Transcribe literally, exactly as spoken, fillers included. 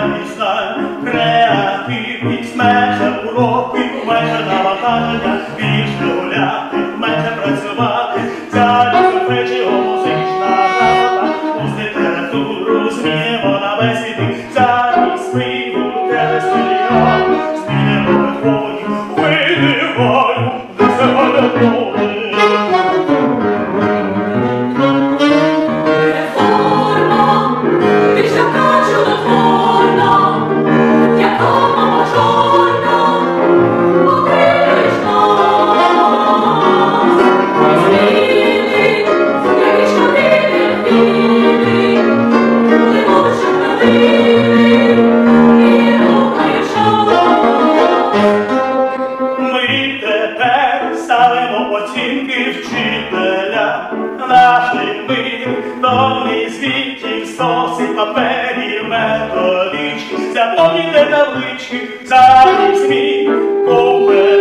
якість знань, креативність, менше уроків, менше навантаження, більше гуляти, менше працювати, ця лісофречіо музична грамота, муз літературу змінимо на бесіди, ця співу телестильйон, змінимо методів, виливаю, досягали мови. Оцінки вчителя, наших мир, повний звітів, стоси, паперів, методички, заповніте таблички, замість змін, купе.